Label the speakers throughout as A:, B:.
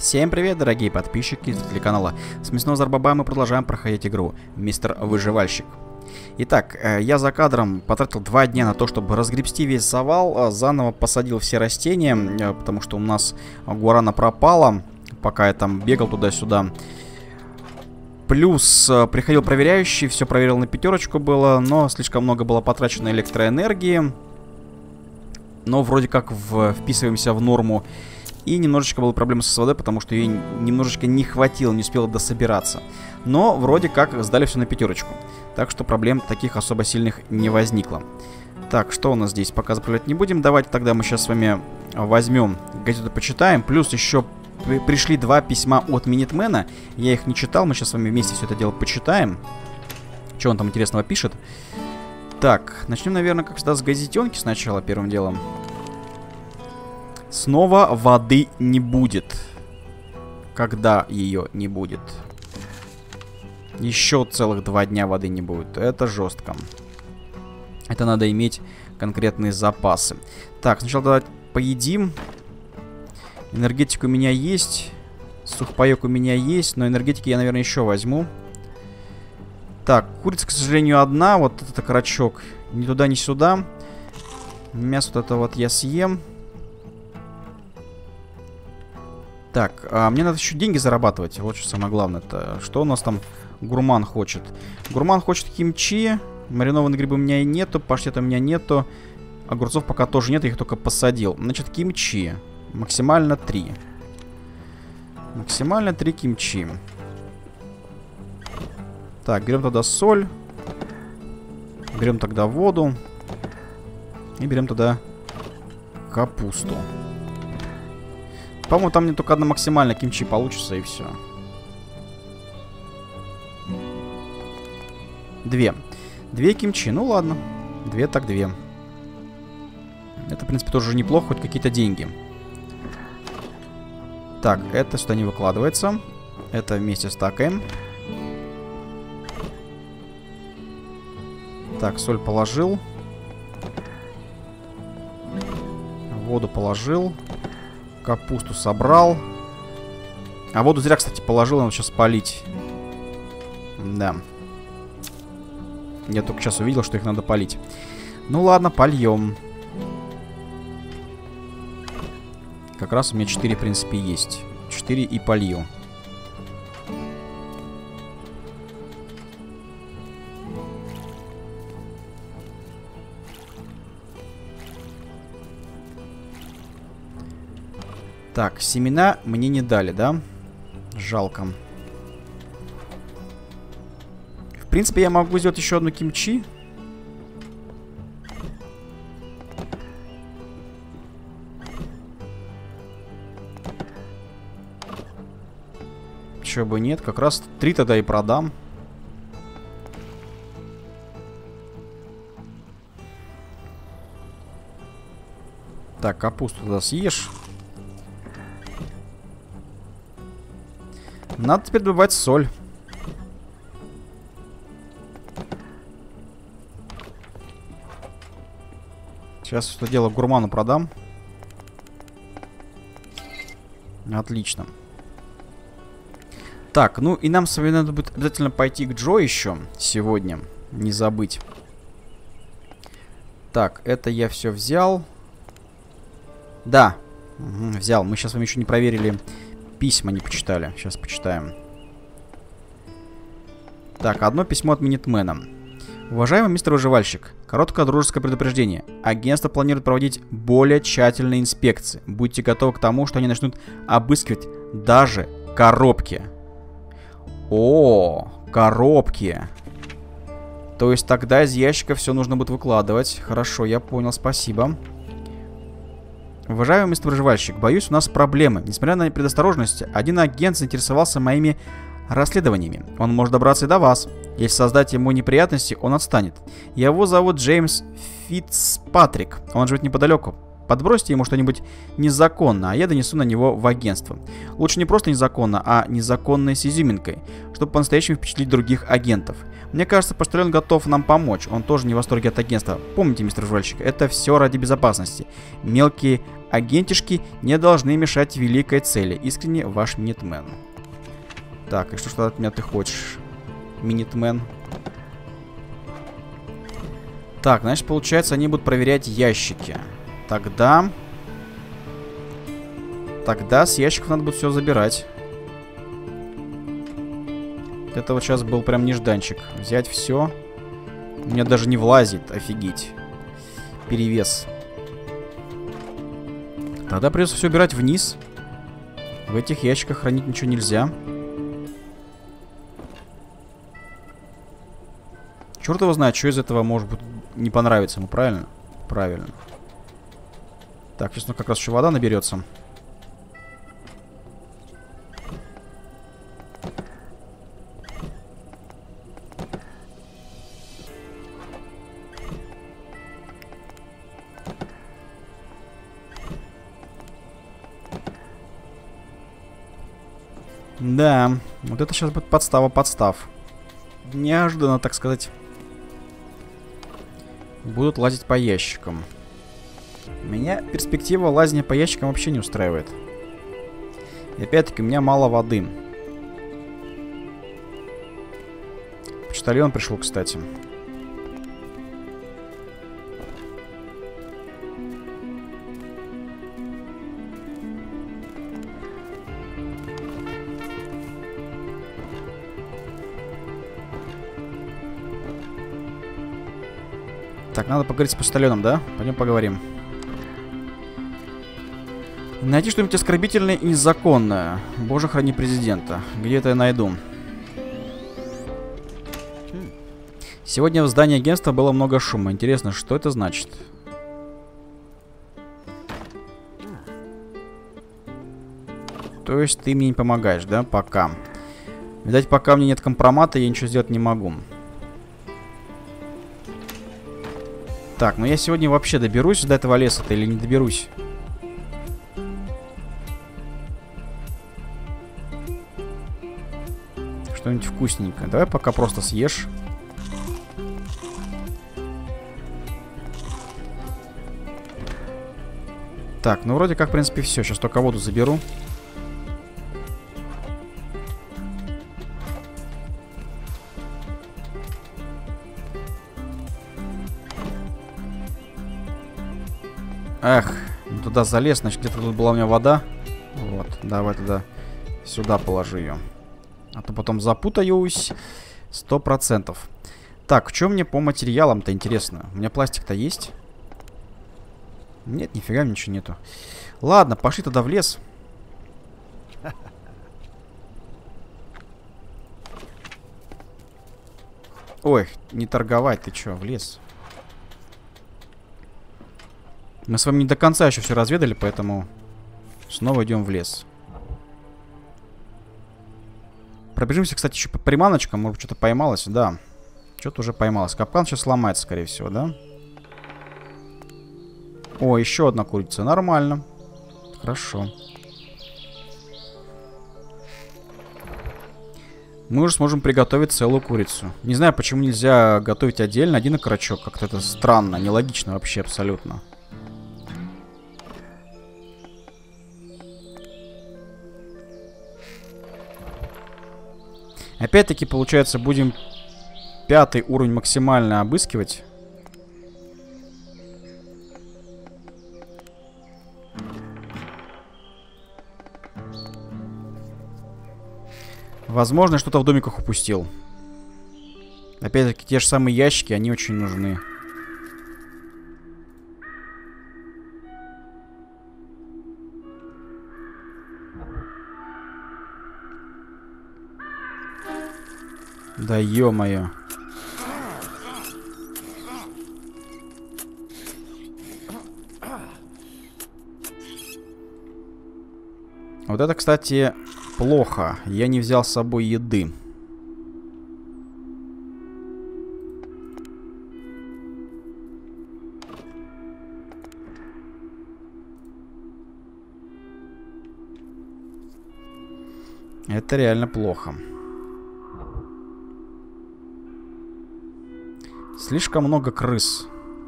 A: Всем привет, дорогие подписчики из телеканала Смесного Зарбаба. Мы продолжаем проходить игру Мистер Выживальщик. Итак, я за кадром потратил 2 дня на то, чтобы разгребсти весь завал, заново посадил все растения, потому что у нас гуарана пропала, пока я там бегал туда-сюда. Плюс приходил проверяющий, все проверил на 5 было, но слишком много было потрачено электроэнергии. Но вроде как вписываемся в норму. И немножечко была проблема с водой, потому что ее немножечко не хватило, не успела дособираться. Но вроде как сдали все на 5. Так что проблем таких особо сильных не возникло. Так, что у нас здесь? Пока заправлять не будем. Давайте тогда мы сейчас с вами возьмем газету, почитаем. Плюс еще пришли 2 письма от Минитмена. Я их не читал, мы сейчас с вами вместе все это дело почитаем. Что он там интересного пишет? Так, начнем, наверное, как всегда, с газетенки сначала, первым делом. Снова воды не будет. Когда ее не будет? Еще целых 2 дня воды не будет. Это жестко. Это надо иметь конкретные запасы. Так, сначала давайте поедим. Энергетик у меня есть. Сухпайок у меня есть. Но энергетики я, наверное, еще возьму. Так, курица, к сожалению, одна. Вот этот окорочок. Ни туда, ни сюда. Мясо вот это вот я съем. Так, мне надо еще деньги зарабатывать. Вот что самое главное-то. Что у нас там гурман хочет? Гурман хочет кимчи. Маринованные грибы у меня и нету. Паштета у меня нету. Огурцов пока тоже нет, я их только посадил. Значит, кимчи. Максимально 3. Максимально 3 кимчи. Так, берем тогда соль. Берем тогда воду. И берем тогда капусту. По-моему, там мне только одна максимальная кимчи получится, и все. 2. 2 кимчи. Ну ладно. 2 так 2. Это, в принципе, тоже неплохо, хоть какие-то деньги. Так, это сюда не выкладывается. Это вместе стакаем. Так, соль положил. Воду положил. Капусту собрал. А воду зря, кстати, положил. Надо сейчас полить. Да. Я только сейчас увидел, что их надо полить. Ну ладно, польем. Как раз у меня 4, в принципе, есть. 4 и полью. Так, семена мне не дали, да? Жалко. В принципе, я могу сделать еще одну кимчи. Чего бы нет, как раз 3 тогда и продам. Так, капусту туда съешь. Надо теперь добывать соль. Сейчас это дело гурману продам. Отлично. Так, ну и нам с вами надо будет обязательно пойти к Джо еще сегодня. Не забыть. Так, это я все взял. Да, взял. Мы сейчас с вами еще не проверили. Письма не почитали. Сейчас почитаем. Так, одно письмо от Минитмена. Уважаемый мистер Выживальщик, короткое дружеское предупреждение. Агентство планирует проводить более тщательные инспекции. Будьте готовы к тому, что они начнут обыскивать даже коробки. О, коробки. То есть тогда из ящика все нужно будет выкладывать. Хорошо, я понял, спасибо. Уважаемый мистер Выживальщик, боюсь, у нас проблемы. Несмотря на предосторожность, один агент заинтересовался моими расследованиями. Он может добраться и до вас. Если создать ему неприятности, он отстанет. Его зовут Джеймс Фицпатрик. Он живет неподалеку. Подбросьте ему что-нибудь незаконно, а я донесу на него в агентство. Лучше не просто незаконно, а незаконно с изюминкой, чтобы по-настоящему впечатлить других агентов. Мне кажется, почтальон готов нам помочь. Он тоже не в восторге от агентства. Помните, мистер жвальщик, это все ради безопасности. Мелкие агентишки не должны мешать великой цели. Искренне, ваш Минитмен. Так, и что от меня ты хочешь, Минитмен? Так, значит, получается, они будут проверять ящики. Тогда с ящиков надо будет все забирать. Это вот сейчас был прям нежданчик. Взять все. У меня даже не влазит, офигеть. Перевес. Тогда придется все убирать вниз. В этих ящиках хранить ничего нельзя. Черт его знает, что из этого может быть не понравится ему, правильно? Правильно. Так, сейчас ну как раз еще вода наберется. Да, вот это сейчас будет подстава подстав. Неожиданно, так сказать. Будут лазить по ящикам. Меня перспектива лазания по ящикам вообще не устраивает. И опять-таки у меня мало воды. Почтальон пришел, кстати. Так, надо поговорить с почтальоном, да? Пойдем поговорим. Найти что-нибудь оскорбительное и незаконное. Боже, храни президента. Где это я найду? Сегодня в здании агентства было много шума. Интересно, что это значит? То есть ты мне не помогаешь, да? Пока. Видать, пока у меня нет компромата, я ничего сделать не могу. Так, ну я сегодня вообще доберусь до этого леса-то или не доберусь? Что-нибудь вкусненькое. Давай пока просто съешь. Так, ну вроде как, в принципе, все. Сейчас только воду заберу. Эх, туда залез, значит, где-то тут была у меня вода. Вот, давай туда, сюда положи ее. А то потом запутаюсь. 100%. Так, в чем мне по материалам-то интересно? У меня пластик-то есть? Нет, нифига ничего нету. Ладно, пошли тогда в лес. Ой, не торговать, ты чё, в лес? Мы с вами не до конца еще все разведали, поэтому снова идем в лес. Пробежимся, кстати, еще по приманочкам. Может, что-то поймалось? Да. Что-то уже поймалось. Капкан сейчас сломается, скорее всего, да? О, еще одна курица. Нормально. Хорошо. Мы уже сможем приготовить целую курицу. Не знаю, почему нельзя готовить отдельно один окорочок. Как-то это странно, нелогично вообще абсолютно. Опять-таки, получается, будем 5-й уровень максимально обыскивать. Возможно, что-то в домиках упустил. Опять-таки, те же самые ящики, они очень нужны. Да ё-моё. Вот это, кстати, плохо. Я не взял с собой еды. Это реально плохо. Слишком много крыс.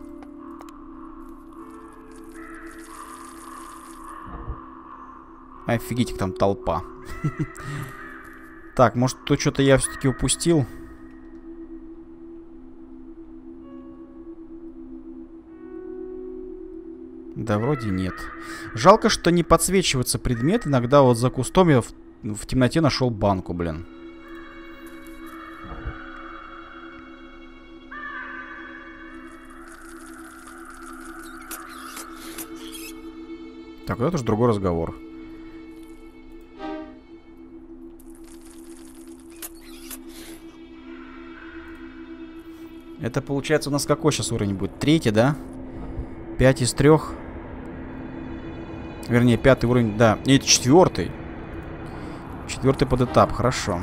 A: Офигеть, как там толпа. Так, может, тут что-то я все-таки упустил? Да, вроде нет. Жалко, что не подсвечивается предмет. Иногда вот за кустом я в темноте нашел банку, блин. Так, вот это уже другой разговор. Это получается у нас какой сейчас уровень будет? 3-й, да? 5 из 3. Вернее, 5-й уровень, да. Нет, 4-й. 4-й подэтап, хорошо.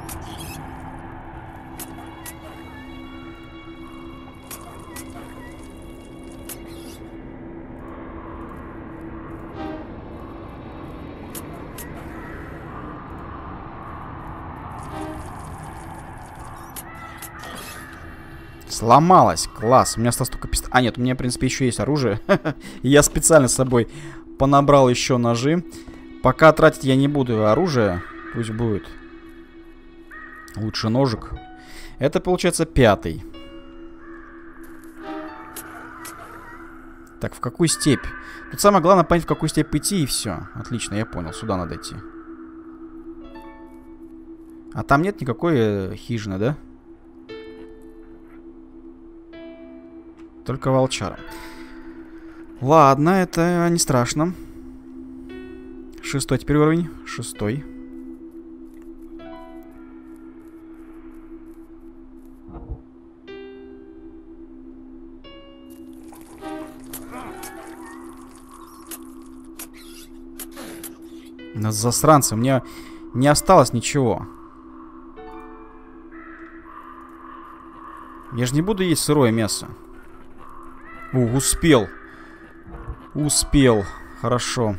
A: Сломалась. Класс. У меня осталось только пистолет. А, нет, у меня, в принципе, еще есть оружие. Я специально с собой понабрал еще ножи. Пока тратить я не буду оружие. Пусть будет. Лучше ножик. Это, получается, 5-й. Так, в какую степь? Тут самое главное понять, в какую степь идти, и все. Отлично, я понял. Сюда надо идти. А там нет никакой хижины, да? Только волчара. Ладно, это не страшно. 6-й теперь уровень. 6-й. Засранцы, у меня не осталось ничего. Я же не буду есть сырое мясо. Успел. Успел. Хорошо.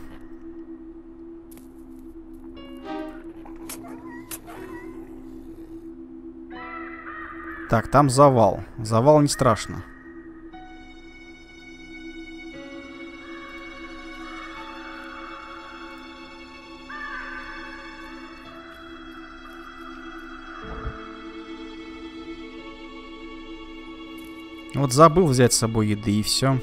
A: Так, там завал. Завал не страшно. Вот забыл взять с собой еды и все.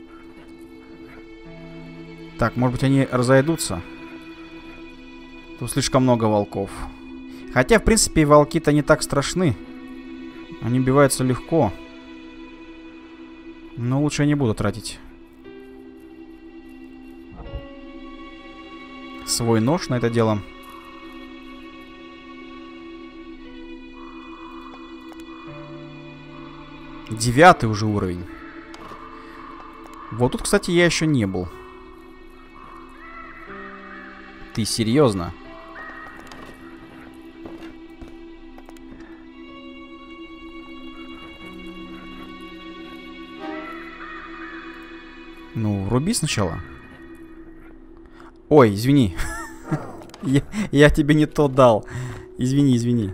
A: Так, может быть, они разойдутся? Тут слишком много волков. Хотя, в принципе, волки-то не так страшны. Они убиваются легко. Но лучше я не буду тратить свой нож на это дело. Девятый уже уровень. Вот тут, кстати, я еще не был. Ты серьезно? Ну, руби сначала. Ой, извини. Я тебе не то дал. Извини, извини.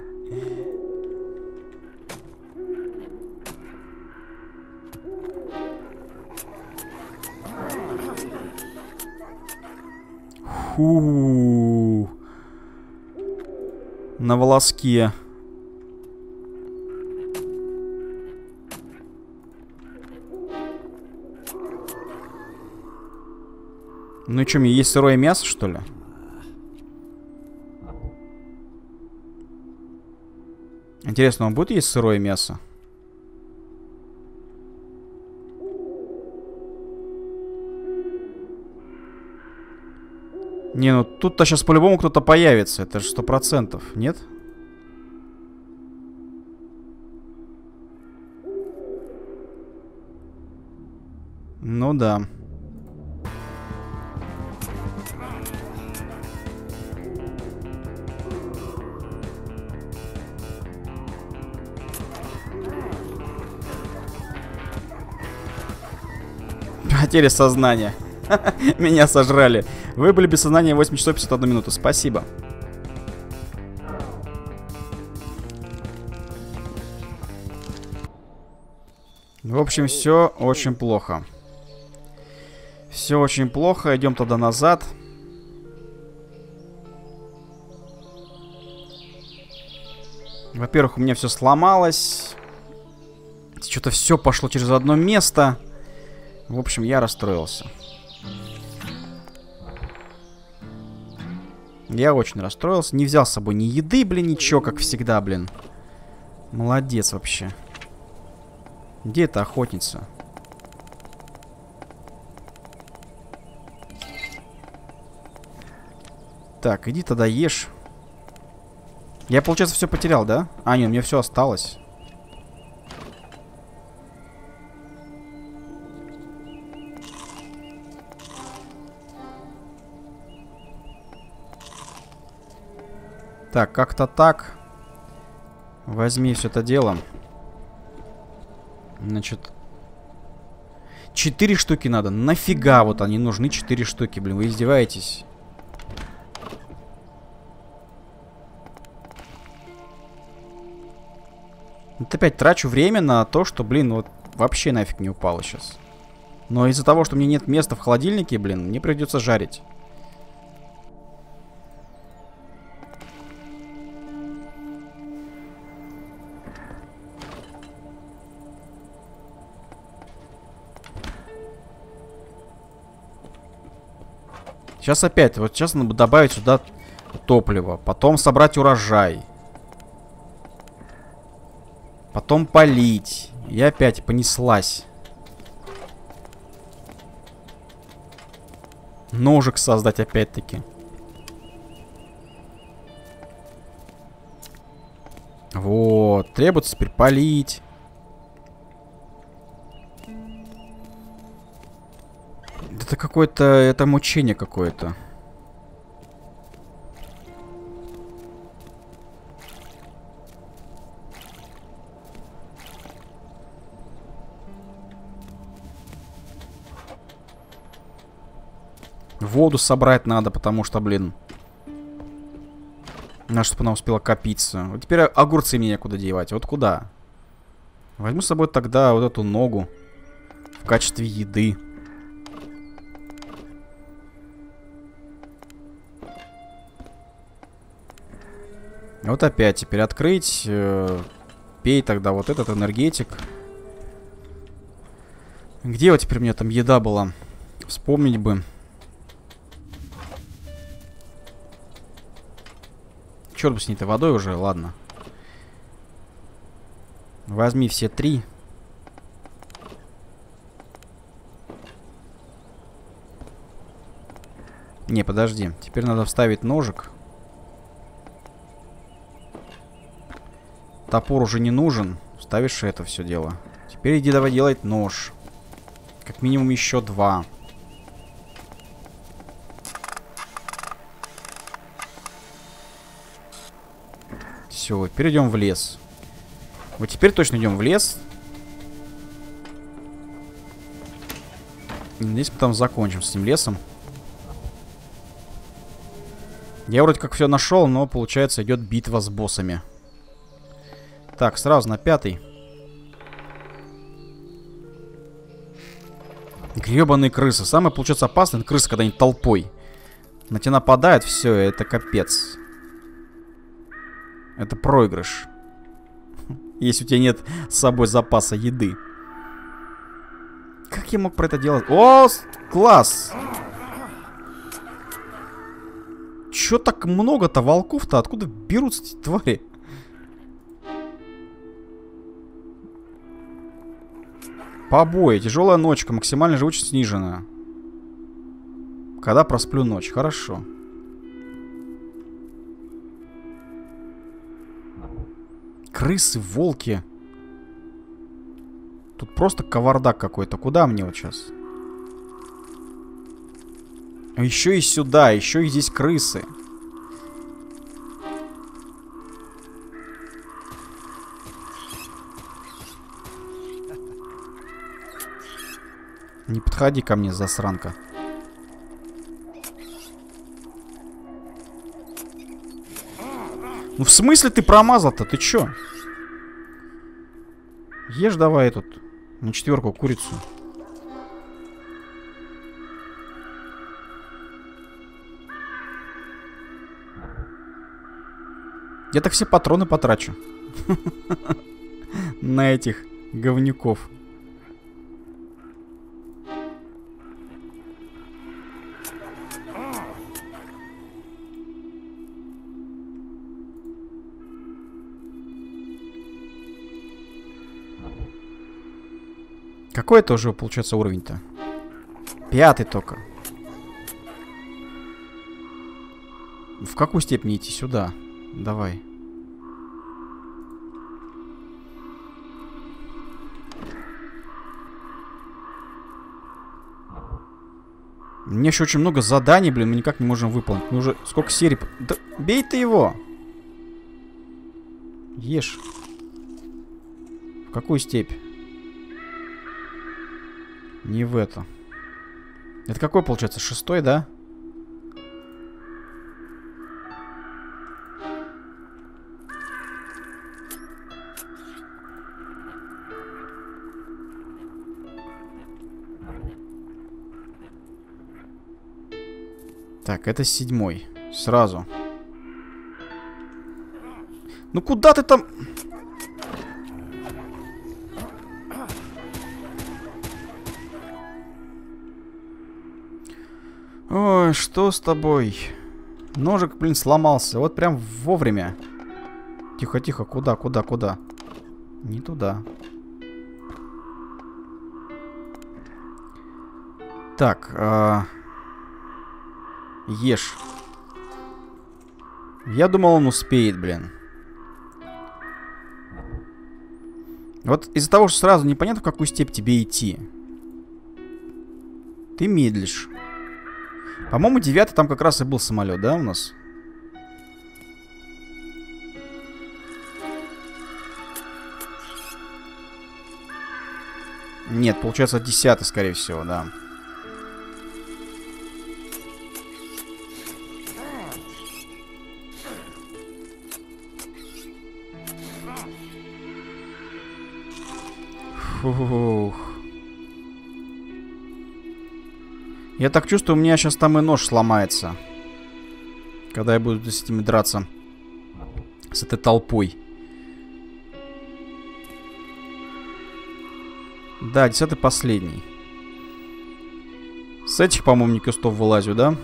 A: Фу. На волоске. Ну и что, мне есть сырое мясо, что ли? Интересно, он будет есть сырое мясо? Не, ну тут-то сейчас по-любому кто-то появится. Это же 100%, нет? Ну да. Потеря сознания. Меня сожрали. Вы были без сознания 8 часов 51 минуту. Спасибо. В общем, все очень плохо. Все очень плохо. Идем тогда назад. Во-первых, у меня все сломалось. Что-то все пошло через одно место. В общем, я расстроился. Я очень расстроился. Не взял с собой ни еды, блин, ничего, как всегда, блин. Молодец вообще. Где эта охотница? Так, иди тогда ешь. Я, получается, все потерял, да? А, нет, мне все осталось. Так, как-то так. Возьми все это дело. Значит, 4 штуки надо. Нафига вот они нужны 4 штуки, блин, вы издеваетесь? Вот опять трачу время на то, что, блин, вот вообще нафиг не упало сейчас. Но из-за того, что мне нет места в холодильнике, блин, мне придется жарить. Сейчас опять, вот сейчас надо добавить сюда топливо, потом собрать урожай. Потом полить. И опять понеслась. Ножик создать опять-таки. Вот. Требуется теперь полить. Это какое-то... Это мучение какое-то. Воду собрать надо, потому что, блин... Надо, чтобы она успела копиться. Вот теперь огурцы мне некуда девать. Вот куда? Возьму с собой тогда вот эту ногу. В качестве еды. Вот опять теперь открыть. Пей тогда вот этот энергетик. Где вот теперь у меня там еда была? Вспомнить бы. Черт бы с ней-то водой уже, ладно. Возьми все 3. Не, подожди. Теперь надо вставить ножик. Топор уже не нужен. Ставишь это все дело. Теперь иди давай делать нож. Как минимум еще 2. Все, теперь идем в лес. Вот теперь точно идем в лес. Надеюсь, мы там закончим с этим лесом. Я вроде как все нашел, но получается идет битва с боссами. Так, сразу на 5-й. Гребаные крысы. Самое, получается, опасное — это крысы, когда они толпой. На тебя нападают, все, это капец. Это проигрыш. Если у тебя нет с собой запаса еды. Как я мог про это делать? О, класс! Чё так много-то волков-то? Откуда берутся эти твари? Побои. Тяжелая ночка. Максимальная живучесть снижена. Когда просплю ночь. Хорошо. Крысы, волки. Тут просто кавардак какой-то. Куда мне вот сейчас? А еще и сюда. Еще и здесь крысы. Не подходи ко мне, засранка. Ну в смысле ты промазал-то? Ты чё? Ешь давай тут На 4 курицу. Я так все патроны потрачу. На этих говнюков. Какой это уже получается уровень-то? 5 только. В какую степь мне идти? Сюда. Давай. У меня еще очень много заданий, блин, мы никак не можем выполнить. Мы уже сколько серий... Да бей ты его! Ешь. В какую степь? Не в это. Это какой получается? 6, да? Так, это 7. Сразу. Ну куда ты там... Ой, что с тобой? Ножик, блин, сломался. Вот прям вовремя. Тихо, тихо. Куда, куда, куда? Не туда. Так, ешь. Я думал, он успеет, блин. Вот из-за того, что сразу непонятно, в какую степь тебе идти. Ты медлишь. По-моему, 9 там как раз и был самолет, да, у нас? Нет, получается 10, скорее всего, да. Фух. Я так чувствую, у меня сейчас там и нож сломается. Когда я буду с этими драться. С этой толпой. Да, 10 последний. С этих, по-моему, не кустов вылазю, да?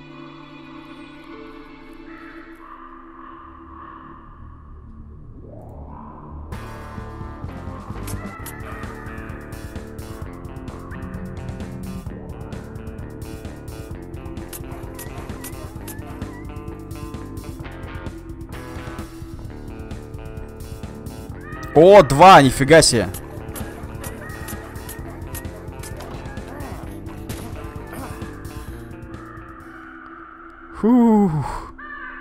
A: О, 2, нифига себе. Фух.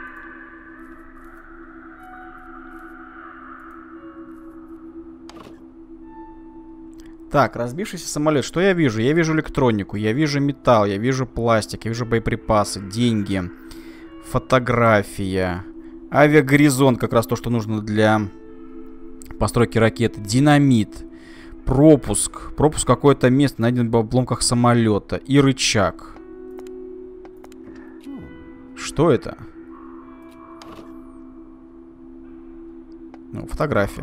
A: Так, разбившийся самолет. Что я вижу? Я вижу электронику, я вижу металл, я вижу пластик, я вижу боеприпасы, деньги, фотография, авиагоризонт, как раз то, что нужно для постройки ракеты, динамит, пропуск, какое-то место, найден в обломках самолета и рычаг. Что это? Ну, фотография.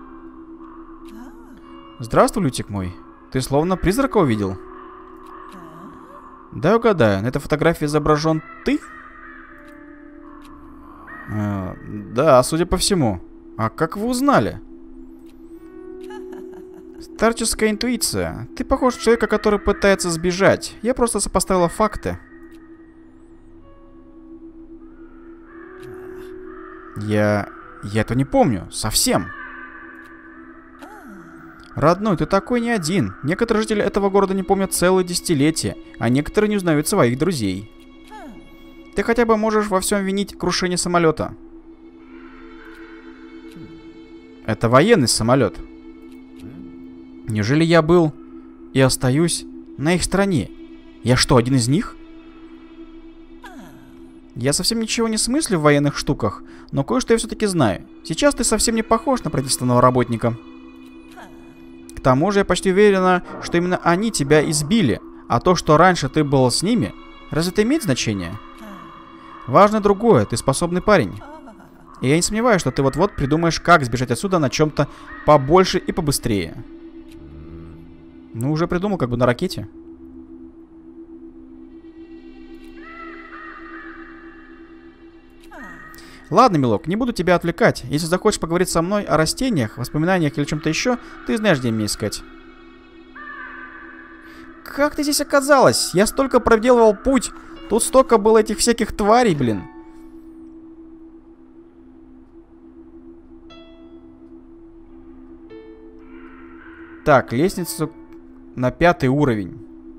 A: Здравствуй, Лютик мой. Ты словно призрака увидел. Дай угадаю, на этой фотографии изображен ты? Да, судя по всему. А как вы узнали? Старческая интуиция. Ты похож на человека, который пытается сбежать. Я просто сопоставила факты. Я этого не помню. Совсем. Родной, ты такой не один. Некоторые жители этого города не помнят целые десятилетия, а некоторые не узнают своих друзей. Ты хотя бы можешь во всем винить крушение самолета. Это военный самолет. Неужели я был и остаюсь на их стороне? Я что, один из них? Я совсем ничего не смыслю в военных штуках, но кое-что я все-таки знаю. Сейчас ты совсем не похож на правительственного работника. К тому же я почти уверена, что именно они тебя избили. А то, что раньше ты был с ними, разве это имеет значение? Важно другое, ты способный парень. И я не сомневаюсь, что ты вот-вот придумаешь, как сбежать отсюда на чем-то побольше и побыстрее. Ну, уже придумал, как бы на ракете. Ладно, милок, не буду тебя отвлекать. Если захочешь поговорить со мной о растениях, воспоминаниях или чем-то еще, ты знаешь, где меня искать. Как ты здесь оказалась? Я столько проделывал путь. Тут столько было этих всяких тварей, блин. Так, лестницу на 5-й уровень.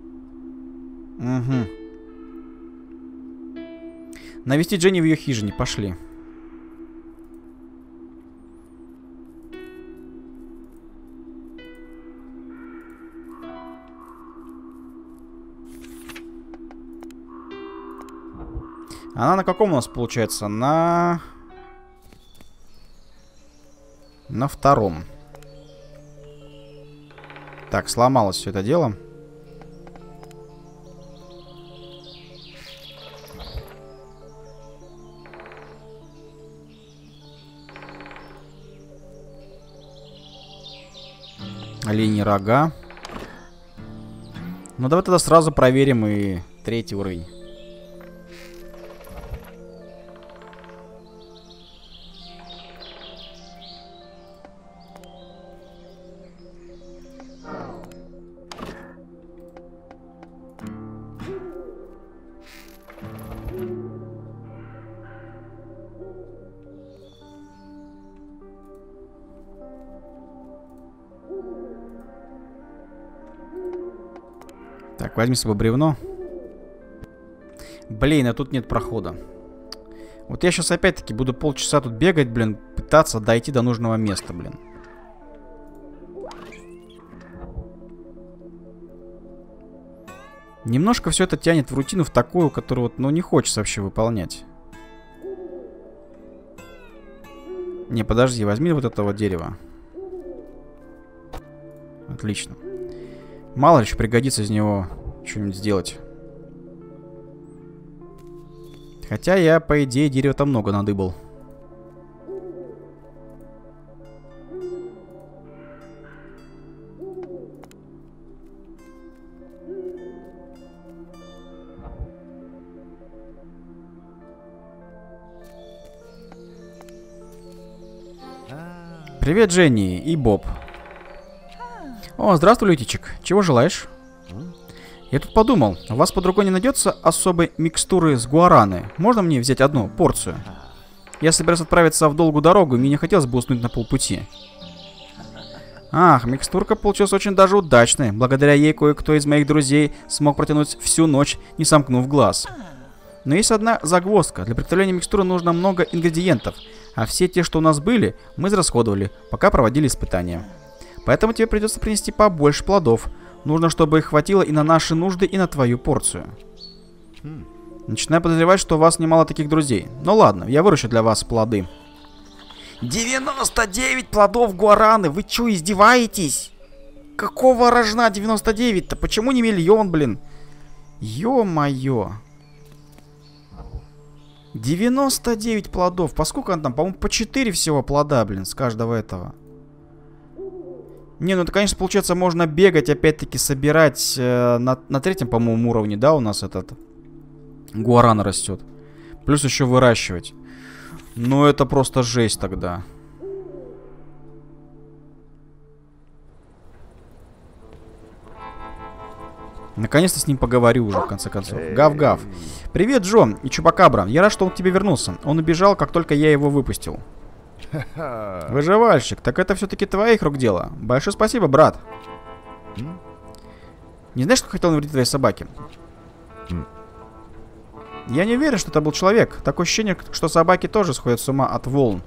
A: Угу. Навести Дженни в ее хижине. Пошли. Она на каком у нас получается? На 2-м. Так, сломалось все это дело. Оленьи рога. Ну, давай тогда сразу проверим и 3-й уровень. Так, возьми с собой бревно. Блин, а тут нет прохода. Вот я сейчас опять-таки буду полчаса тут бегать, блин, пытаться дойти до нужного места, блин. Немножко все это тянет в рутину, в такую, которую вот, ну, не хочется вообще выполнять. Не, подожди, возьми вот это вот дерево. Отлично. Мало ли еще пригодится из него что-нибудь сделать. Хотя я, по идее, дерева там много надыбал. Привет, Дженни и Боб. О, здравствуй, Лютичек. Чего желаешь? Я тут подумал, у вас под рукой не найдется особой микстуры с гуараны? Можно мне взять одну порцию? Я собираюсь отправиться в долгую дорогу, и мне не хотелось бы уснуть на полпути. Ах, микстурка получилась очень даже удачной. Благодаря ей кое-кто из моих друзей смог протянуть всю ночь, не сомкнув глаз. Но есть одна загвоздка. Для приготовления микстуры нужно много ингредиентов, а все те, что у нас были, мы израсходовали, пока проводили испытания. Поэтому тебе придется принести побольше плодов. Нужно, чтобы их хватило и на наши нужды, и на твою порцию. Начинаю подозревать, что у вас немало таких друзей. Ну ладно, я выращу для вас плоды. 99 плодов гуараны! Вы чё, издеваетесь? Какого рожна 99-то? Почему не 1 000 000, блин? Ё-моё. 99 плодов. Поскольку он там, по-моему, по 4 всего плода, блин, с каждого этого. Не, ну это, конечно, получается, можно бегать, опять-таки, собирать на 3-м, по-моему, уровне, да, у нас этот гуарана растет. Плюс еще выращивать. Ну, это просто жесть тогда. Наконец-то с ним поговорю уже, в конце концов. Гав-гав. Привет, Джо и Чупакабра. Я рад, что он к тебе вернулся. Он убежал, как только я его выпустил. Выживальщик, так это все-таки твоих рук дело. Большое спасибо, брат. Не знаешь, что хотел навредить твоей собаке? Я не уверен, что это был человек. Такое ощущение, что собаки тоже сходят с ума от волн.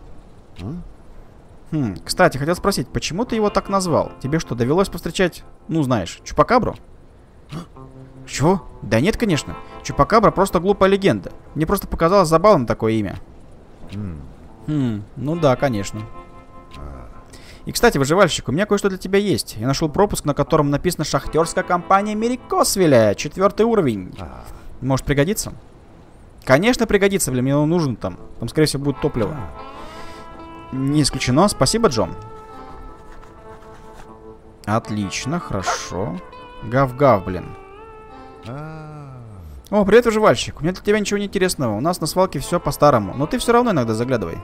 A: Кстати, хотел спросить, почему ты его так назвал? Тебе что, довелось повстречать, ну знаешь, Чупакабру? Чего? Да нет, конечно. Чупакабра просто глупая легенда. Мне просто показалось забавным такое имя. Ну да, конечно. И, кстати, выживальщик, у меня кое-что для тебя есть. Я нашел пропуск, на котором написано «Шахтерская компания Мерикосвеля». 4-й уровень. Может пригодиться? Конечно, пригодится, блин, мне он нужен там. Там, скорее всего, будет топливо. Не исключено. Спасибо, Джон. Отлично, хорошо. Гав-гав, блин. О, привет, выживальщик. У меня для тебя ничего не интересного. У нас на свалке все по-старому. Но ты все равно иногда заглядывай.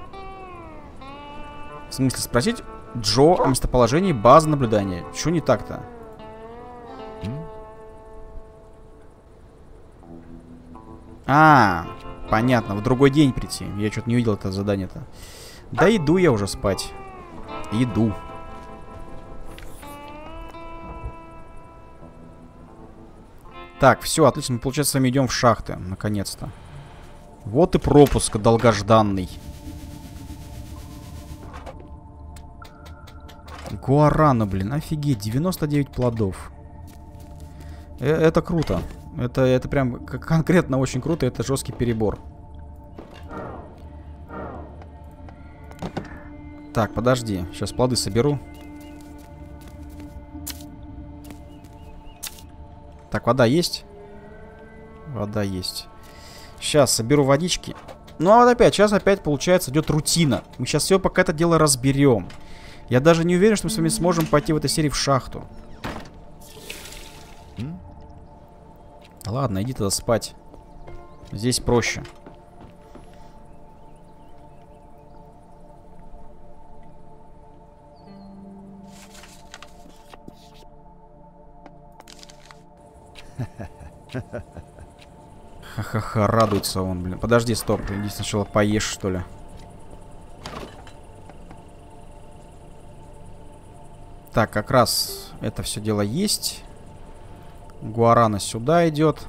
A: В смысле, спросить Джо о местоположении базы наблюдания. Чё не так-то? А, понятно. В другой день прийти. Я что-то не увидел это задание-то. Да иду я уже спать. Иду. Так, все, отлично. Мы, получается, с вами идем в шахты. Наконец-то. Вот и пропуск долгожданный. Гуарана, блин, офигеть. 99 плодов. Это круто. Это прям конкретно очень круто. Это жесткий перебор. Так, подожди. Сейчас плоды соберу. Так, вода есть? Вода есть. Сейчас соберу водички. Ну, а вот опять, сейчас опять, получается, идет рутина. Мы сейчас все пока это дело разберем. Я даже не уверен, что мы с вами сможем пойти в этой серии в шахту. Ладно, иди тогда спать. Здесь проще. Ха-ха-ха, радуется он, блин. Подожди, стоп. Иди сначала поешь, что ли. Так, как раз это все дело есть. Гуарана сюда идет.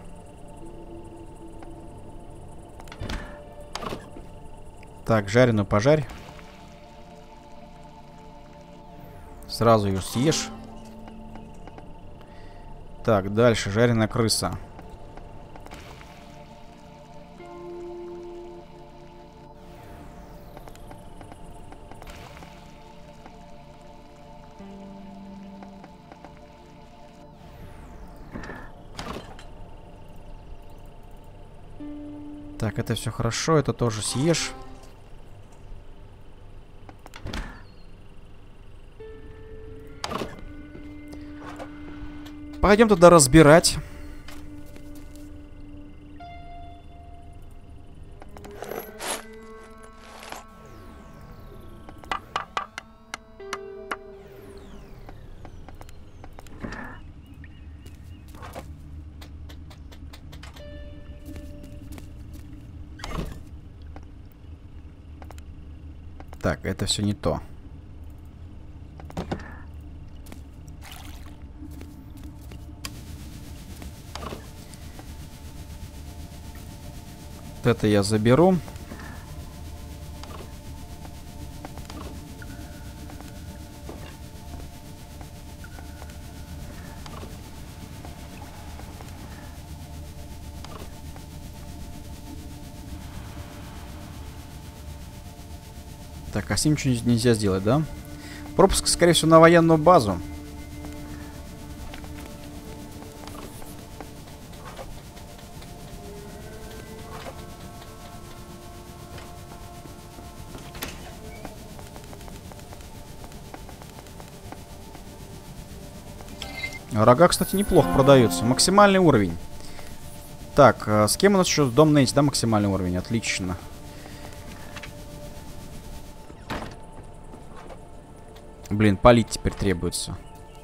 A: Так, жареную пожарь. Сразу ее съешь. Так, дальше жареная крыса. Так, это все хорошо, это тоже съешь. Пойдем туда разбирать. Так, это все не то. Вот это я заберу. Так, а с ним ничего нельзя сделать, да? Пропуск, скорее всего, на военную базу. Рога, кстати, неплохо продаются. Максимальный уровень. Так, с кем у нас еще? Дом Нэнси, да, максимальный уровень? Отлично. Блин, палить теперь требуется.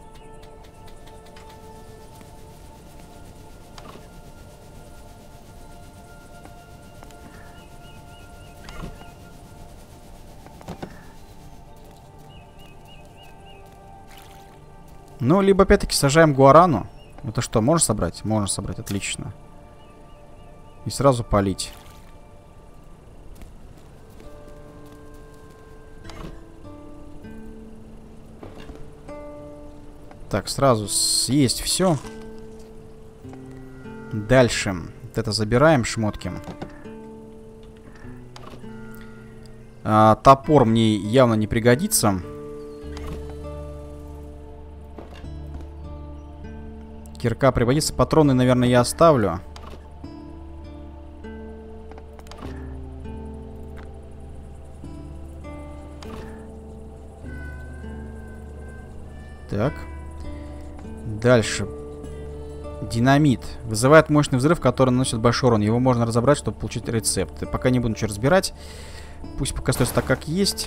A: Ну, либо опять-таки сажаем гуарану. Это что, можно собрать? Можно собрать, отлично. И сразу полить. Так, сразу съесть все. Дальше. Вот это забираем, шмотки. Топор мне явно не пригодится. Кирка пригодится. Патроны, наверное, я оставлю. Так. Дальше. Динамит. Вызывает мощный взрыв, который наносит большой урон. Его можно разобрать, чтобы получить рецепт. Пока не буду ничего разбирать. Пусть пока остается так, как есть.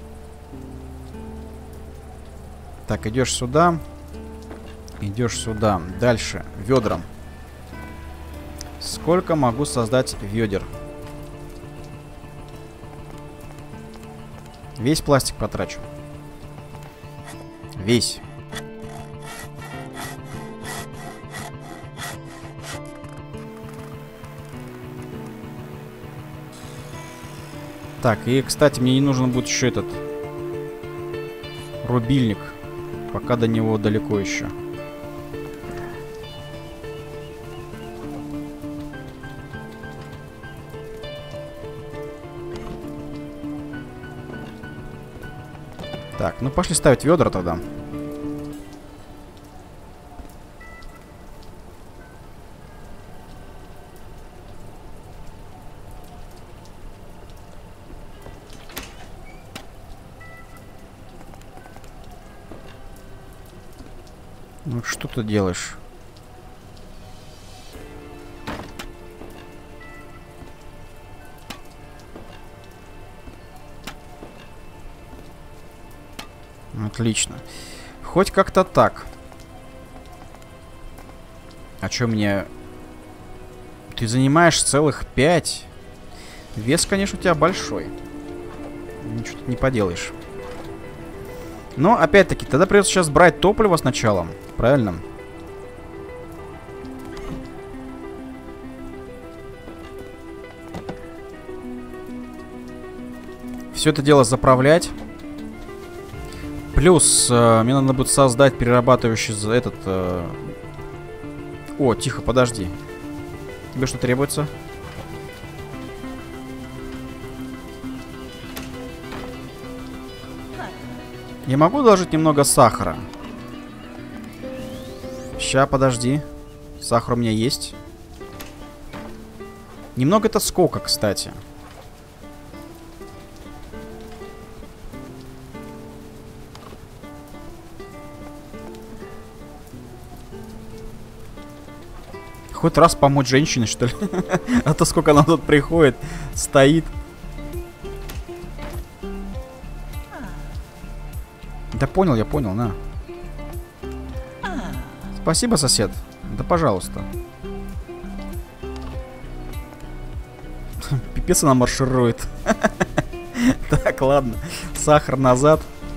A: Так, идешь сюда. Идешь сюда. Дальше. Ведра. Сколько могу создать ведер? Весь пластик потрачу. Весь. Так, и, кстати, мне не нужен будет еще этот рубильник. Пока до него далеко еще. Так, ну пошли ставить ведра тогда. Ну что ты делаешь? Отлично. Хоть как-то так. А чё мне... Ты занимаешь целых 5. Вес, конечно, у тебя большой. Ничего тут не поделаешь. Но, опять-таки, тогда придется сейчас брать топливо сначала. Правильно? Все это дело заправлять. Плюс, мне надо будет создать перерабатывающий этот... О, тихо, подожди. Тебе что требуется? Я могу доложить немного сахара? Ща, подожди. Сахар у меня есть. Немного это сколько, кстати. Хоть раз помочь женщине, что ли? А то сколько она тут приходит, стоит. Да понял, я понял, на. Спасибо, сосед. Да пожалуйста. Пипец она марширует. Так, ладно. Сахар назад.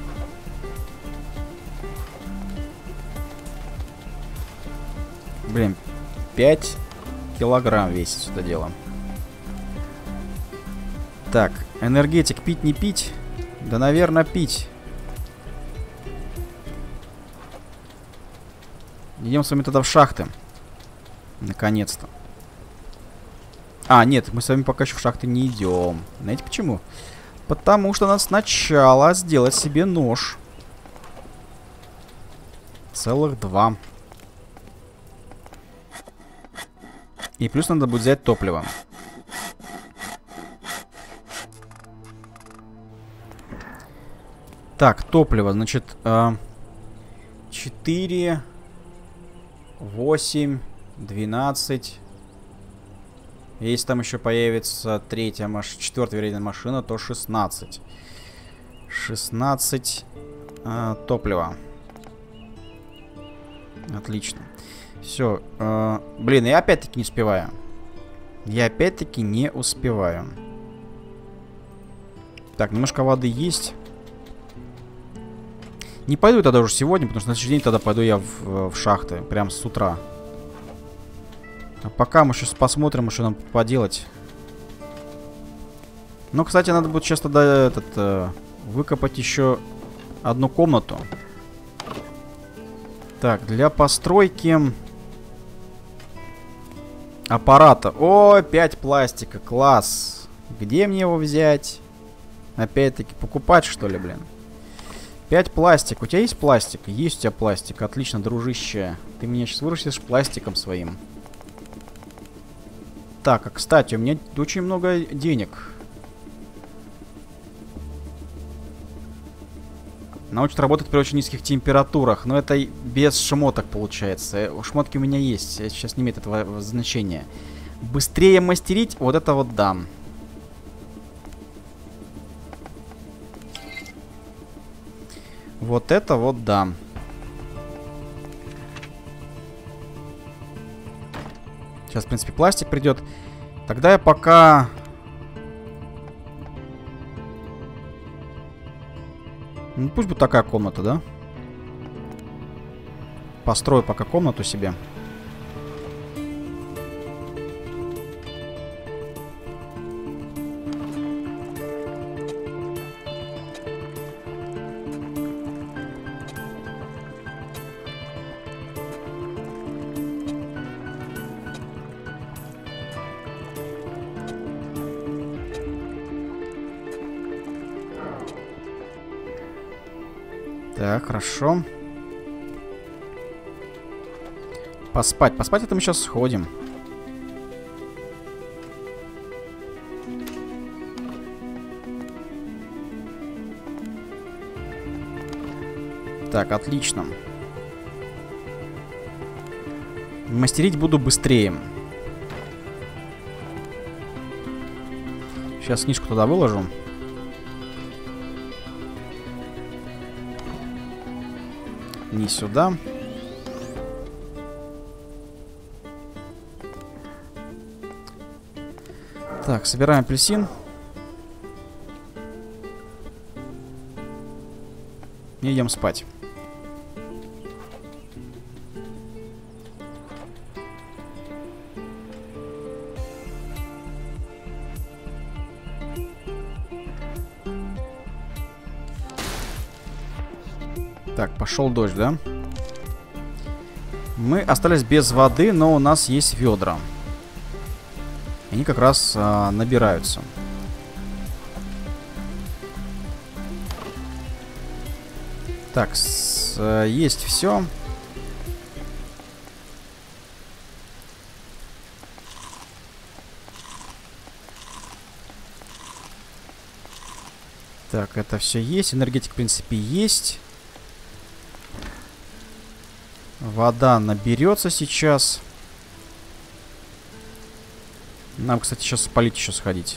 A: Блин, 5 килограмм весит это дело. Так, энергетик пить не пить? Да, наверное, пить. Идем с вами тогда в шахты. Наконец-то. А, нет, мы с вами пока еще в шахты не идем. Знаете почему? Потому что надо сначала сделать себе нож. Целых 2. И плюс надо будет взять топливо. Так, топливо, значит, 4, 8, 12. Если там еще появится третья машина, четвертая, вероятно, машина, то 16. 16 топлива. Отлично. Все. Блин, я опять-таки не успеваю. Я опять-таки не успеваю. Так, немножко воды есть. Не пойду тогда уже сегодня, потому что на следующий день тогда пойду я в шахты. Прям с утра. А пока мы сейчас посмотрим, что нам поделать. Ну, кстати, надо будет сейчас тогда выкопать еще одну комнату. Так, для постройки аппарата. О, 5 пластика, класс. Где мне его взять? Опять-таки, покупать, что ли, блин? 5 пластик. У тебя есть пластик? Есть у тебя пластик. Отлично, дружище. Ты меня сейчас выручишь пластиком своим. Так, а кстати, у меня очень много денег. Научат работать при очень низких температурах. Но это без шмоток получается. Шмотки у меня есть. Сейчас не имеет этого значения. Быстрее мастерить. Вот это вот да. Вот это вот да. Сейчас, в принципе, пластик придет. Тогда я пока... Ну, пусть будет такая комната, да? Построю пока комнату себе. Так, хорошо. Поспать. Поспать это мы сейчас сходим. Так, отлично. Мастерить буду быстрее. Сейчас книжку туда выложу. Не сюда. Так, собираем апельсин. И идем спать. Так, пошел дождь, да? Мы остались без воды, но у нас есть ведра. Они как раз набираются. Так, есть все. Так, это все есть. Энергетик, в принципе, есть. Вода наберется сейчас. Нам, кстати, сейчас спалить еще сходить.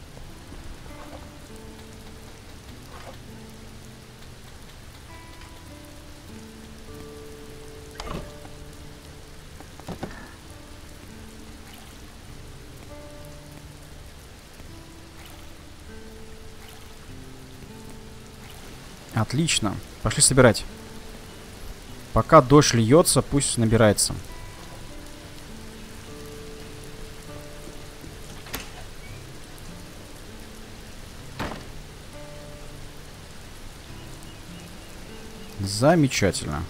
A: Отлично. Пошли собирать. Пока дождь льется, пусть набирается. Замечательно.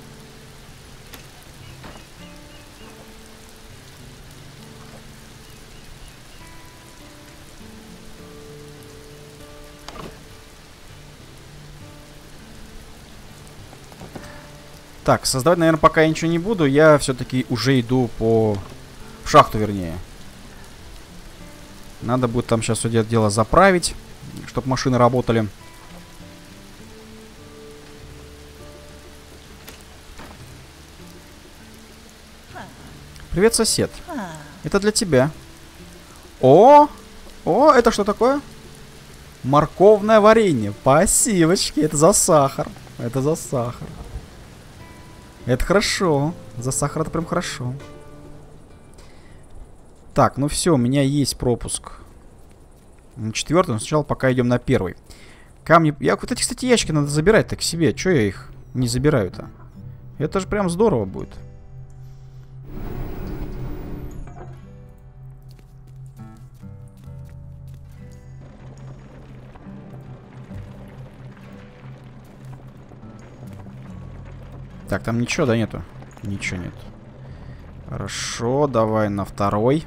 A: Так, создавать, наверное, пока я ничего не буду. Я все-таки уже иду в шахту, вернее. Надо будет там сейчас все дело заправить, чтобы машины работали. Привет, сосед. Это для тебя. О, это что такое? Морковное варенье. Спасибочки. Это за сахар. Это за сахар. Это хорошо. За сахар это прям хорошо. Так, ну все, у меня есть пропуск на 4-й, но сначала пока идем на 1-й. Камни... Вот эти, кстати, ящики надо забирать-то к себе. Чё я их не забираю-то? Это же прям здорово будет. Так, там ничего, да, нету? Ничего нет. Хорошо, давай на 2-й.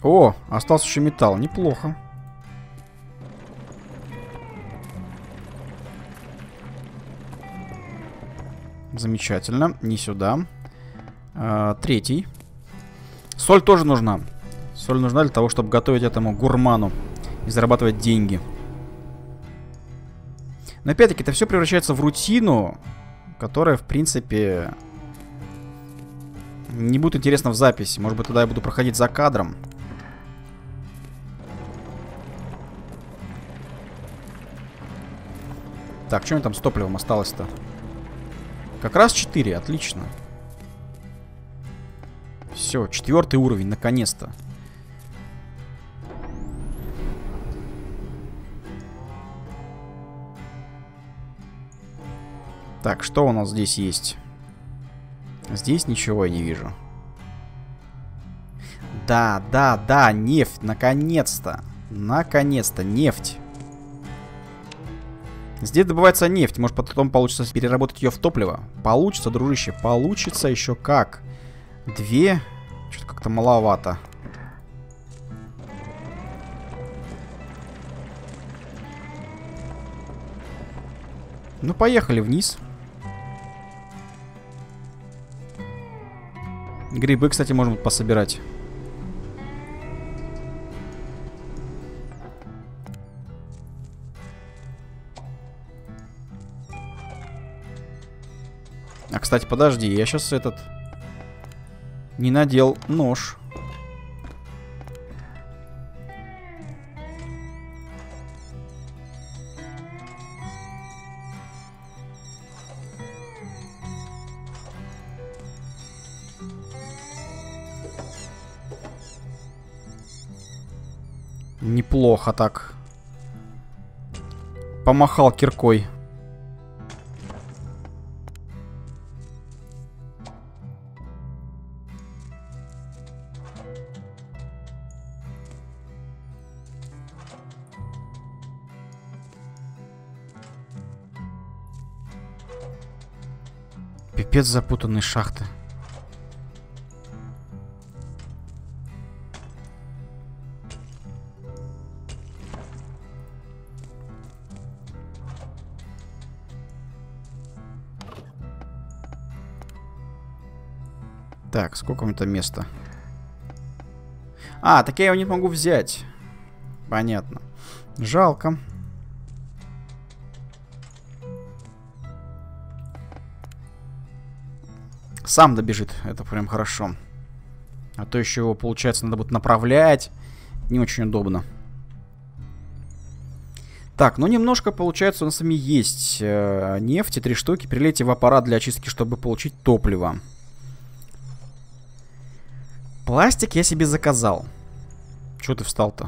A: О, остался еще металл. Неплохо. Замечательно. Не сюда. Третий. Соль тоже нужна. Соль нужна для того, чтобы готовить этому гурману и зарабатывать деньги. Но опять-таки это все превращается в рутину, которая, в принципе, не будет интересна в записи. Может быть, тогда я буду проходить за кадром. Так, что у меня там с топливом осталось-то? Как раз 4, отлично. Все, 4-й уровень, наконец-то. Так, что у нас здесь есть? Здесь ничего я не вижу. Да, да, да, нефть, наконец-то. Наконец-то, нефть. Здесь добывается нефть. Может, потом получится переработать ее в топливо. Получится, дружище, получится еще как. 2. Что-то как-то маловато. Ну, поехали вниз. Грибы, кстати, можно пособирать. А, кстати, подожди, я сейчас не надел нож. Неплохо так. Помахал киркой. Пипец запутанные шахты. Так, сколько у меня там места? А, так я его не могу взять. Понятно. Жалко. Сам добежит. Это прям хорошо. А то еще его, получается, надо будет направлять. Не очень удобно. Так, ну немножко, получается, у нас сами есть нефти. 3 штуки. Прилейте в аппарат для очистки, чтобы получить топливо. Пластик я себе заказал. Чего ты встал-то?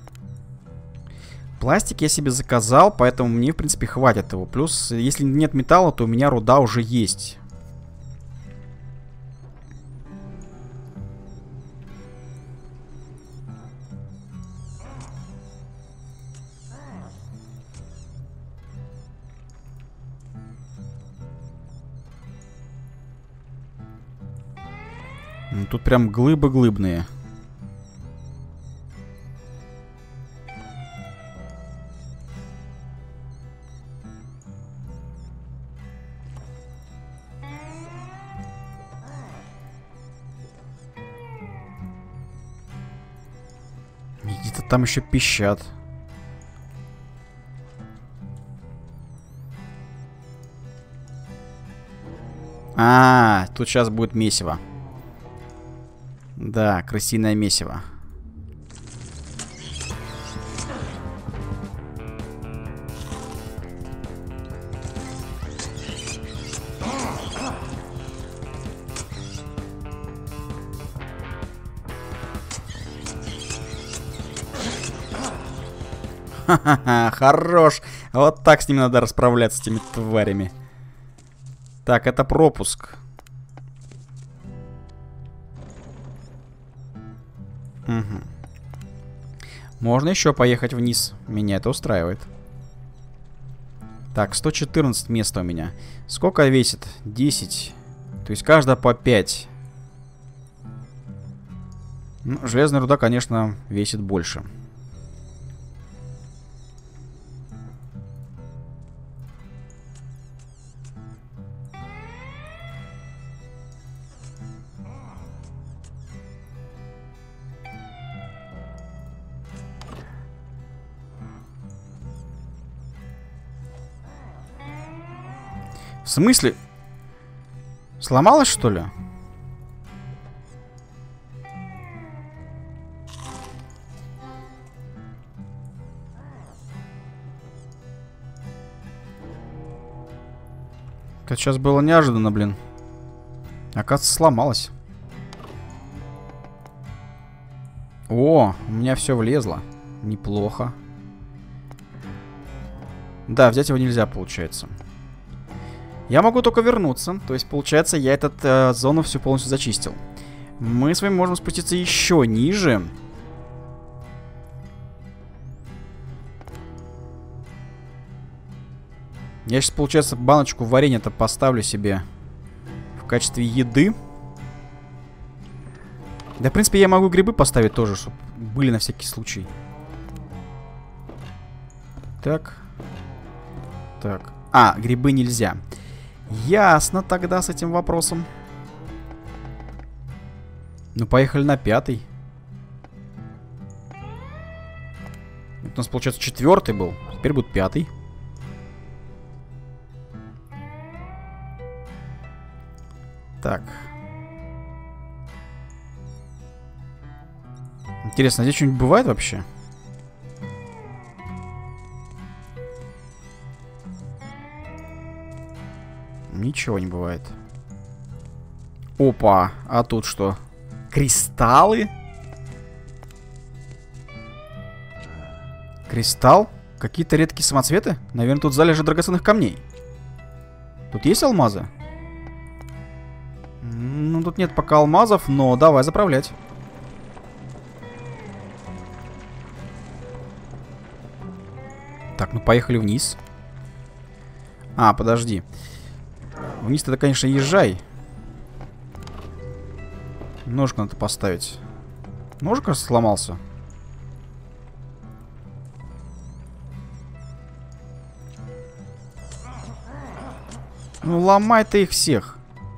A: Пластик я себе заказал, поэтому мне, в принципе, хватит его. Плюс, если нет металла, то у меня руда уже есть. Тут прям глыбы глыбные. Где-то там еще пищат. А, тут сейчас будет месиво. Да, крысиное месиво. Ха-ха-ха, хорош. Вот так с ними надо расправляться, с этими тварями. Так, это пропуск. Угу. Можно еще поехать вниз. Меня это устраивает. Так, 114 места у меня. Сколько весит? 10. То есть каждая по 5. Ну, железная руда, конечно, весит больше. В смысле? Сломалось, что ли? Это сейчас было неожиданно, блин. Оказывается, сломалось. О, у меня все влезло. Неплохо. Да, взять его нельзя, получается. Я могу только вернуться. То есть, получается, я эту зону всю полностью зачистил. Мы с вами можем спуститься еще ниже. Я сейчас, получается, баночку варенья-то поставлю себе в качестве еды. Да, в принципе, я могу грибы поставить тоже, чтобы были на всякий случай. Так. Так. А, грибы нельзя. Ясно тогда с этим вопросом. Ну, поехали на 5-й. Это у нас, получается, 4-й был. Теперь будет 5-й. Так. Интересно, а здесь что-нибудь бывает вообще? Ничего не бывает. Опа, а тут что? Кристаллы? Кристалл? Какие-то редкие самоцветы? Наверное, тут залежи драгоценных камней. Тут есть алмазы? Ну, тут нет пока алмазов, но давай заправлять. Так, ну поехали вниз. А, подожди. Вниз тогда, конечно, езжай. Ножик надо поставить. Ножик, кажется, сломался. Ну, ломай ты их всех.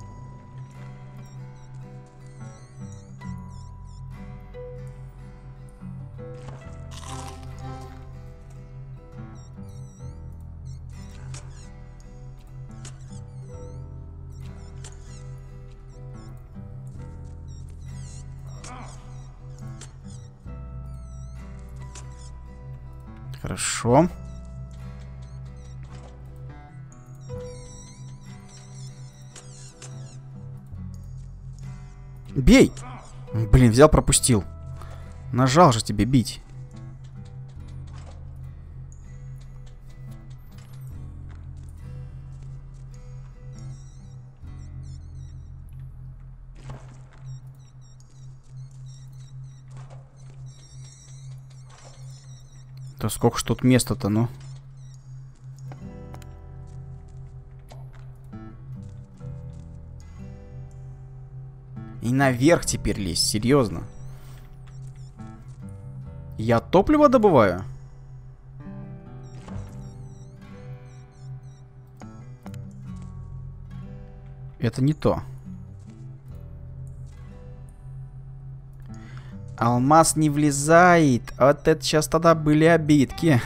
A: Хорошо. Бей! Блин, взял, пропустил. Нажал же тебе бить. Да сколько ж тут места-то, ну? И наверх теперь лезть, серьезно. Я топливо добываю? Это не то. Алмаз не влезает. Вот это сейчас тогда были обидки.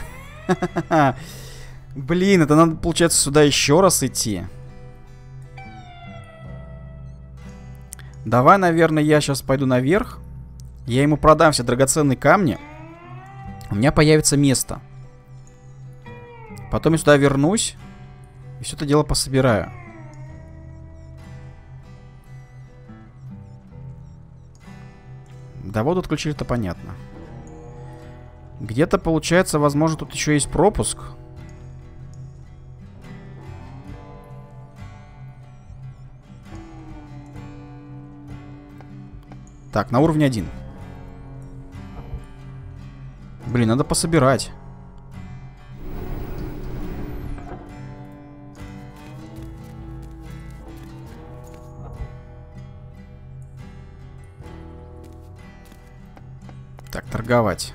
A: Блин, это надо, получается, сюда еще раз идти. Давай, наверное, я сейчас пойду наверх. Я ему продам все драгоценные камни. У меня появится место. Потом я сюда вернусь. И все это дело пособираю. Да, воду отключили, это понятно. Где-то, получается, возможно, тут еще есть пропуск. Так, на уровне 1. Блин, надо пособирать. Так, торговать.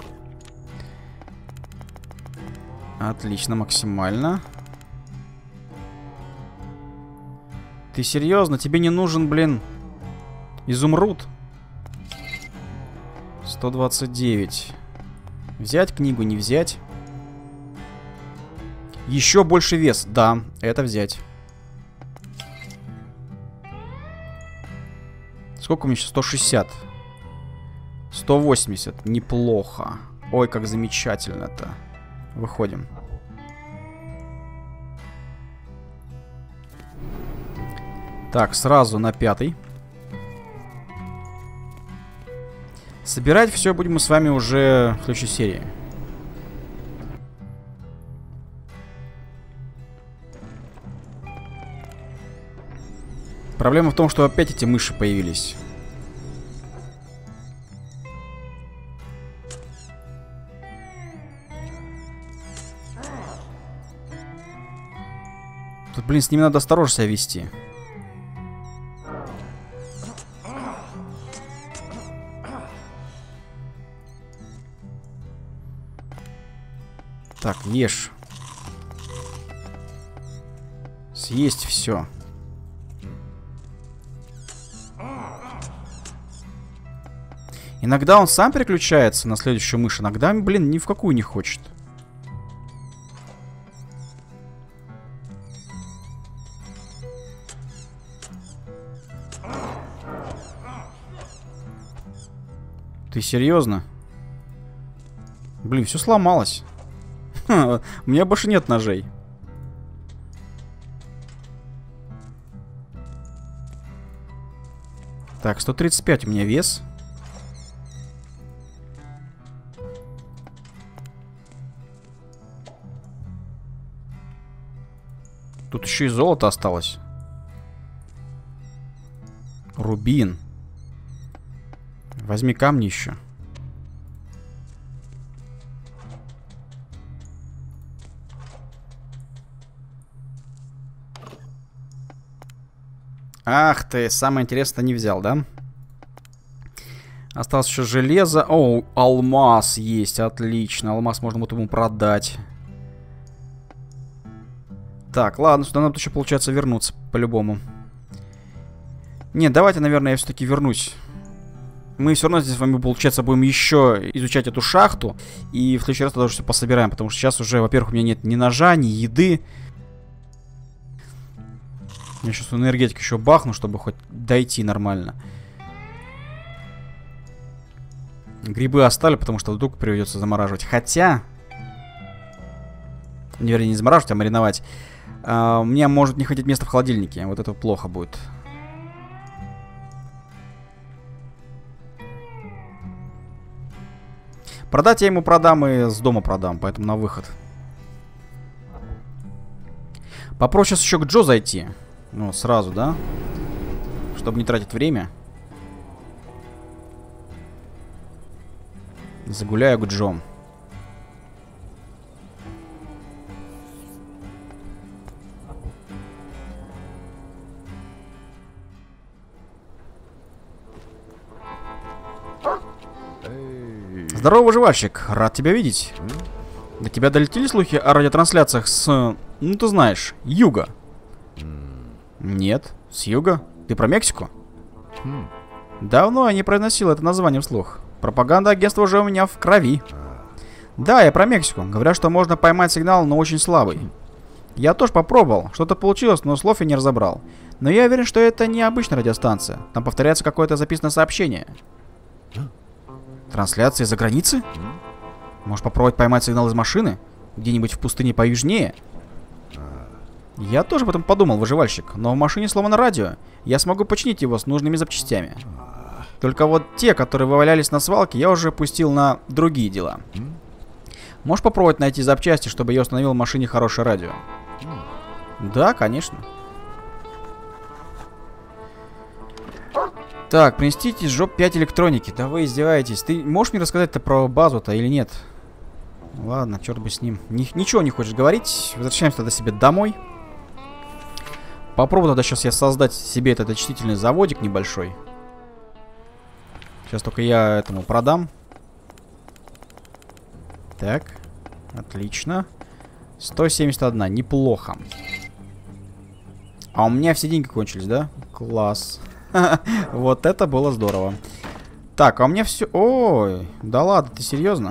A: Отлично, максимально. Ты серьезно? Тебе не нужен, блин, изумруд? 129. Взять книгу, не взять? Еще больше вес. Да, это взять. Сколько у меня сейчас? 160. 180. Неплохо. Ой, как замечательно-то. Выходим. Так, сразу на 5-й. Собирать все будем мы с вами уже в следующей серии. Проблема в том, что опять эти мыши появились. Тут, блин, с ними надо осторожно себя вести. Так, ешь. Съесть все. Иногда он сам переключается на следующую мышь, иногда, блин, ни в какую не хочет. Ты серьезно? Блин, все сломалось. У меня больше нет ножей. Так, 135 у меня вес. Тут еще и золото осталось. Рубин. Возьми камни еще. Ах ты, самое интересное не взял, да? Осталось еще железо. О, алмаз есть, отлично. Алмаз можно будет ему продать. Так, ладно, сюда надо еще, получается, вернуться по-любому. Нет, давайте, наверное, я все-таки вернусь. Мы все равно здесь с вами, получается, будем еще изучать эту шахту. И в следующий раз тоже все пособираем. Потому что сейчас уже, во-первых, у меня нет ни ножа, ни еды. Я сейчас энергетик еще бахну, чтобы хоть дойти нормально. Грибы оставили, потому что вдруг придется замораживать. Хотя... Вернее, не замораживать, а мариновать. Мне может не хватить места в холодильнике. Вот это плохо будет. Продать я ему продам и с дома продам, поэтому на выход. Попробую сейчас еще к Джо зайти. Ну, сразу, да? Чтобы не тратить время. Загуляю к Джо. Здорово, выживальщик. Рад тебя видеть. До тебя долетели слухи о радиотрансляциях с... Ну, ты знаешь, юга? Нет. С юга? Ты про Мексику? Давно я не произносил это название вслух. Пропаганда агентства уже у меня в крови. Да, я про Мексику. Говорят, что можно поймать сигнал, но очень слабый. Я тоже попробовал. Что-то получилось, но слов я не разобрал. Но я уверен, что это не обычная радиостанция. Там повторяется какое-то записанное сообщение. Трансляция из-за границы? Можешь попробовать поймать сигнал из машины? Где-нибудь в пустыне поюжнее? Я тоже об этом подумал, выживальщик. Но в машине сломано радио. Я смогу починить его с нужными запчастями. Только вот те, которые вывалялись на свалке, я уже пустил на другие дела. Можешь попробовать найти запчасти, чтобы я установил в машине хорошее радио? Да, конечно. Так, принесите из жоп 5 электроники. Да вы издеваетесь. Ты можешь мне рассказать-то про базу-то или нет? Ладно, черт бы с ним. Ничего не хочешь говорить. Возвращаемся тогда себе домой. Попробую тогда сейчас я создать себе этот очистительный заводик небольшой. Сейчас только я этому продам. Так, отлично. 171, неплохо. А у меня все деньги кончились, да? Класс. Вот это было здорово. Так, а у меня все... Ой, да ладно, ты серьезно?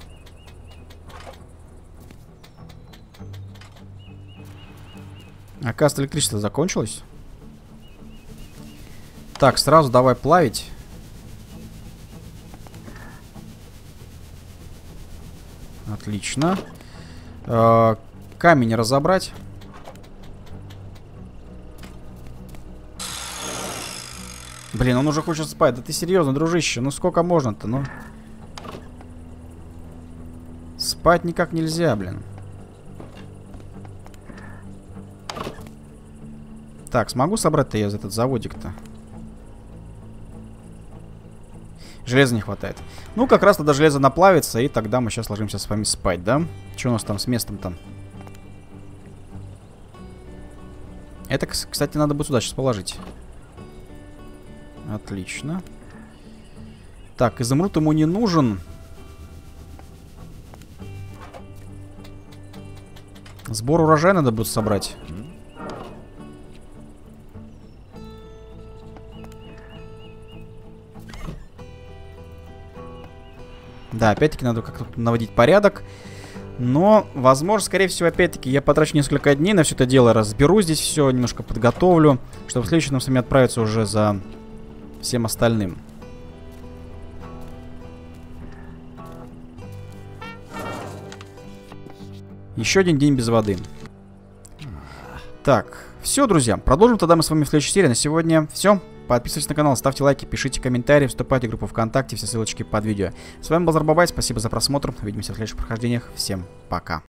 A: Оказывается, электричество закончилось. Так, сразу давай плавить. Отлично. Камень разобрать. Блин, он уже хочет спать. Да ты серьезно, дружище? Ну сколько можно-то, ну? Спать никак нельзя, блин. Так, смогу собрать-то я за этот заводик-то? Железа не хватает. Ну, как раз тогда железо наплавится, и тогда мы сейчас ложимся с вами спать, да? Что у нас там с местом-то? Это, кстати, надо будет сюда сейчас положить. Отлично. Так, изумруд ему не нужен. Сбор урожая надо будет собрать. Да, опять-таки надо как-то наводить порядок. Но, возможно, скорее всего, опять-таки, я потрачу несколько дней на все это дело. Разберу здесь все, немножко подготовлю. Чтобы в следующий нам с вами отправиться уже за всем остальным. Еще один день без воды. Так, все, друзья. Продолжим тогда мы с вами в следующей серии. На сегодня все. Подписывайтесь на канал, ставьте лайки, пишите комментарии, вступайте в группу ВКонтакте, все ссылочки под видео. С вами был Зарбабай, спасибо за просмотр, увидимся в следующих прохождениях, всем пока.